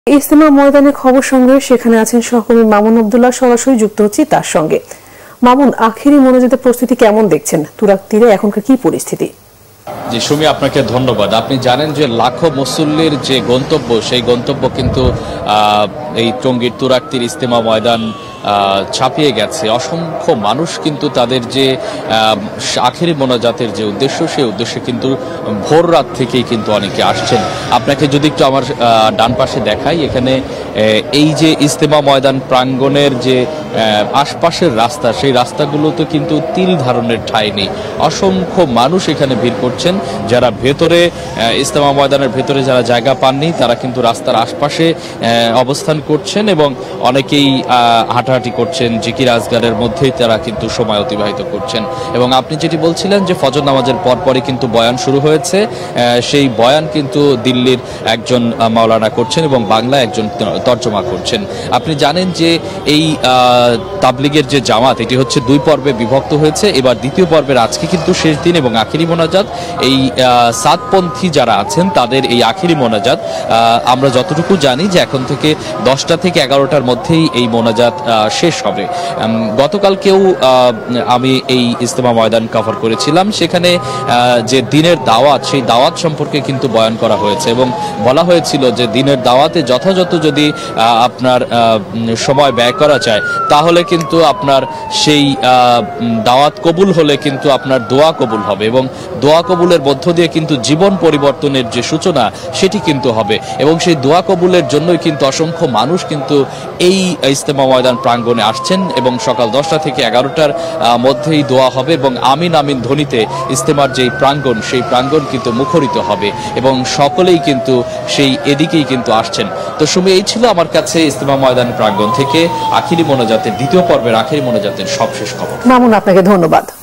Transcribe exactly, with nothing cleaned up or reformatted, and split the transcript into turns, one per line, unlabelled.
ইজতেমা ময়দানে খবর সংগ্রহে সেখানে আছেন সহকর্মী মামুন আব্দুল্লাহ, সরাসরি যুক্ত হচ্ছি তার সঙ্গে। মামুন, আখেরি মোনাজাতের প্রস্তুতি কেমন দেখছেন? তুরাগ তীরে এখনকার কি পরিস্থিতি?
জি সুমি, আপনাকে ধন্যবাদ। আপনি জানেন যে লাখো মুসল্লির যে গন্তব্য, সেই গন্তব্য কিন্তু এই টঙ্গীর তুরাগ তীর ইজতেমা ময়দান ছাপিয়ে গেছে। অসংখ্য মানুষ কিন্তু তাদের যে আখেরি মোনাজাতের যে উদ্দেশ্য, সেই উদ্দেশ্যে কিন্তু ভোর রাত থেকেই কিন্তু অনেকে আসছেন। আপনাকে যদি একটু আমার ডান পাশে দেখাই, এখানে এই যে ইজতেমা ময়দান প্রাঙ্গণের যে আশপাশের রাস্তা, সেই রাস্তাগুলোতে কিন্তু তিল ধারণের ঠাঁই নেই। অসংখ্য মানুষ এখানে ভিড় করছেন। যারা ভেতরে ইজতেমা ময়দানের ভেতরে যারা জায়গা পাননি, তারা কিন্তু রাস্তার আশপাশে অবস্থান করছেন এবং অনেকেই হাঁটাহাঁটি করছেন, জিকির আজগারের মধ্যেই তারা কিন্তু সময় অতিবাহিত করছেন। এবং আপনি যেটি বলছিলেন যে ফজর নামাজের পরপরই কিন্তু বয়ান শুরু হয়েছে, সেই বয়ান কিন্তু দিল্লির একজন মাওলানা করছেন এবং বাংলায় একজন তর্জমা করছেন। আপনি জানেন যে এই তাবলিগের যে জামাত, এটি হচ্ছে দুই পর্বে বিভক্ত হয়েছে। এবার দ্বিতীয় পর্বের আজকে কিন্তু শেষ দিন এবং আখেরি মোনাজাত। এই সাতপন্থী যারা আছেন তাদের এই আখেরি মোনাজাত আমরা যতটুকু জানি যে এখন থেকে দশটা থেকে এগারোটার মধ্যেই এই মোনাজাত শেষ হবে। গতকালকেও আমি এই ইজতেমা ময়দান কভার করেছিলাম। সেখানে যে দিনের দাওয়াত, সেই দাওয়াত সম্পর্কে কিন্তু বয়ান করা হয়েছে এবং বলা হয়েছিল যে দিনের দাওয়াতে যথাযথ যদি আপনার সময় ব্যয় করা যায়, তাহলে কিন্তু আপনার সেই দাওয়াত কবুল হলে কিন্তু আপনার দোয়া কবুল হবে এবং দোয়া কবুলের মধ্য দিয়ে কিন্তু জীবন পরিবর্তনের যে সূচনা, সেটি কিন্তু হবে। এবং সেই দোয়া কবুলের জন্যই কিন্তু অসংখ্য মানুষ কিন্তু এই ইজতেমা ময়দান প্রাঙ্গণে আসছেন এবং সকাল দশটা থেকে এগারোটার মধ্যেই দোয়া হবে এবং আমিন আমিন ধ্বনিতে ইজতেমার যেই প্রাঙ্গণ, সেই প্রাঙ্গণ কিন্তু মুখরিত হবে এবং সকলেই কিন্তু সেই এদিকেই কিন্তু আসছেন। তো সুমি, এই ছিল আমার কাছে ইজতেমা ময়দান প্রাঙ্গণ থেকে আখেরি মোনাজাতের দ্বিতীয় পর্বের আখেরি মোনাজাতের সবশেষ খবর।
মামুন, আপনাকে ধন্যবাদ।